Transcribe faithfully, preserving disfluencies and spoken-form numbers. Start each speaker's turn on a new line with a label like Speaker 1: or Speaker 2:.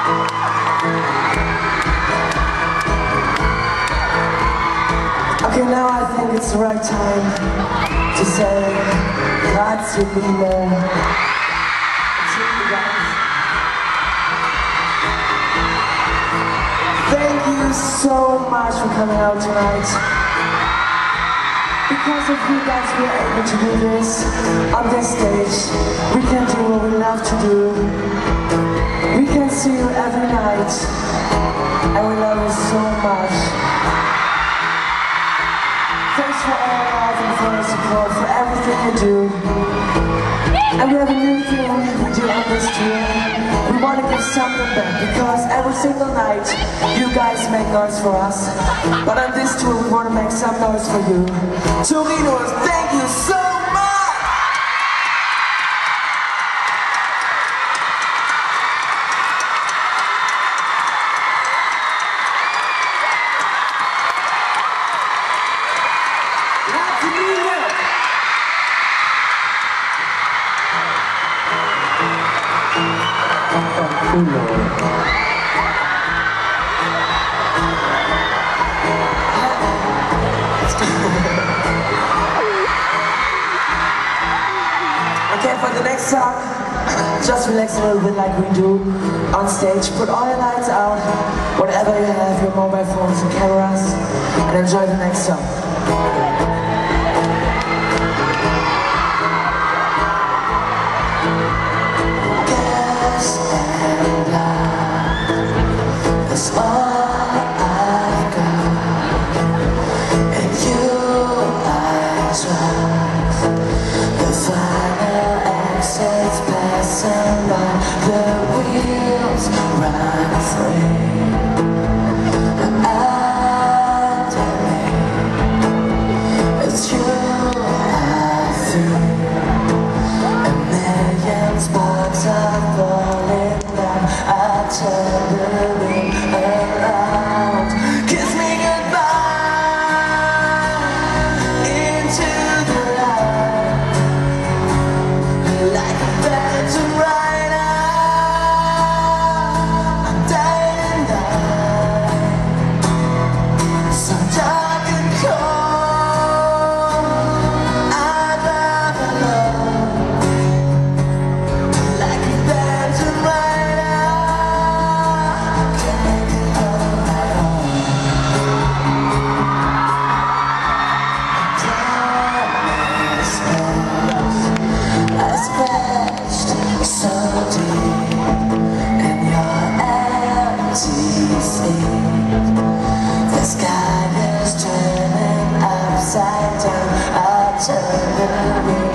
Speaker 1: Okay, now I think it's the right time to say grazie mille. Thank you so much for coming out tonight. Because of you guys, we are able to do this on this stage. We can do what we love to do. We can see you every night, and we love you so much. Thanks for all your love and for your support, for everything you do. And we have a new thing we do on this tour. We want to give something back, because every single night you guys make noise for us. But on this tour we want to make some noise for you. Torinos, thank you so much! Okay, for the next song, just relax a little bit like we do on stage. Put all your lights out, whatever you have, your mobile phones and cameras, and enjoy the next song.
Speaker 2: The wheels run free under me. It's you I feel. A million sparks are falling down. I turn the room around. Kiss me goodbye into the light, like a phantom ride. The sky is turning upside down. I turn the